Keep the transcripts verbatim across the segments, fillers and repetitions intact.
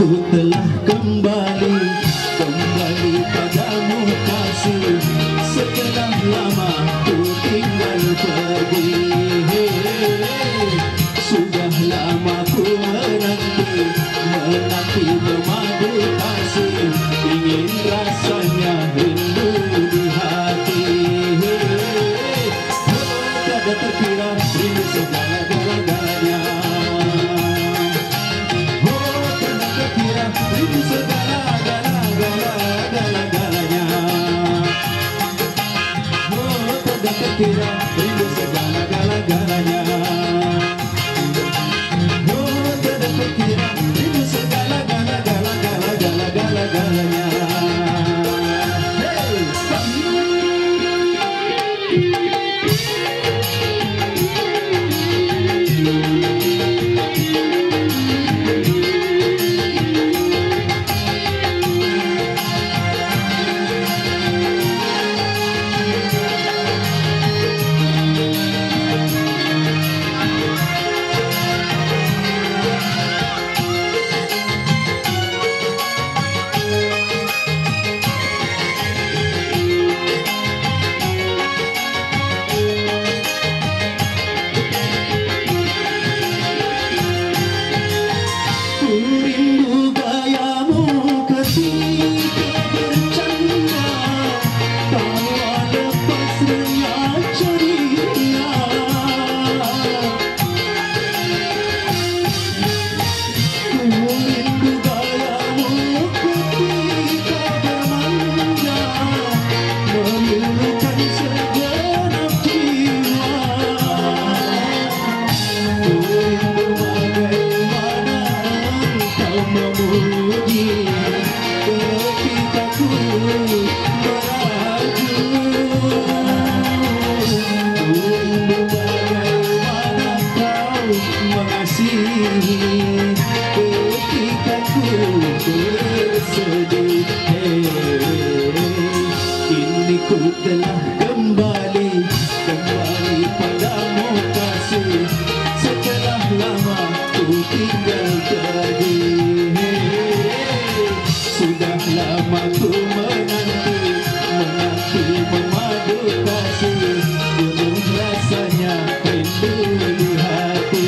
telah kembali, kembali padamu kasih. Setelah lama ku tinggal pergi, sudah lama ku menanti, menanti memadu kasih. Ingin rasanya rindu di hati. Tiada terkira rindu segala-galanya. Oh, tiada terkira rindu segala-galanya. Oh, tiada terkira rindu segala-galanya. Oh, tiada terkira rindu segala-galanya. Ku telah kembali, kembali padamu kasih. Setelah lama ku tinggal pergi, sudah lama ku menanti, menanti memadu kasih. Penuh rasanya rindu di hati.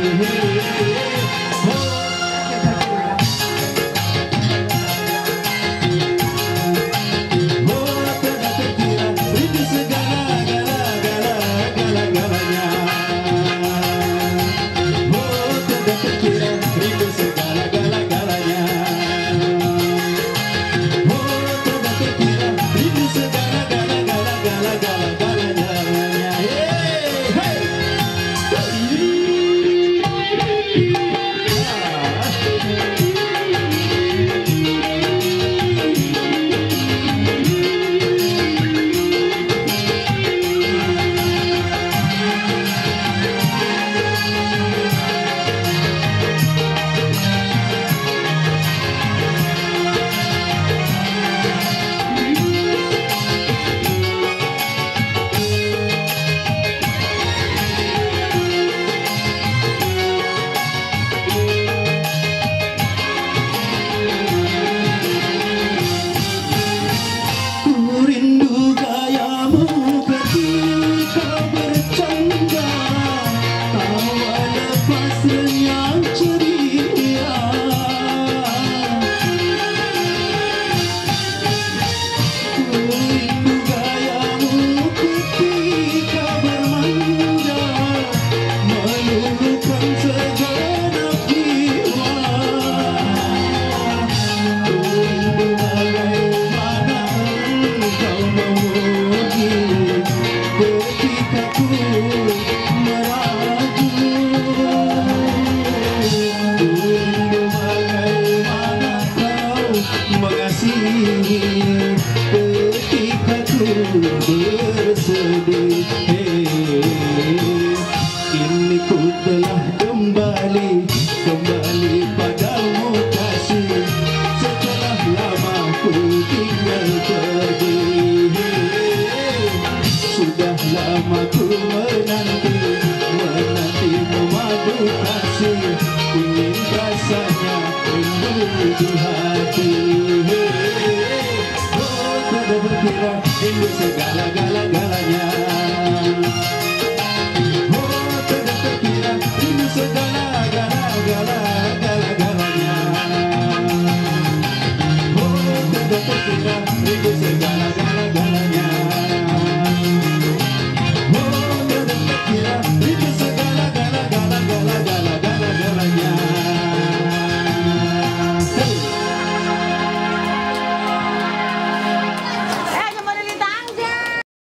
Ketika ku bersedih, kini ku telah kembali, kembali padamu kasih. Setelah lama ku tinggal pergi, sudah lama ku menanti, menanti memadu kasih. Ingin rasanya di hati. Oh, tak ada berkira ini segala-gala-galanya. Oh, tak ada terkira ini segala-galanya.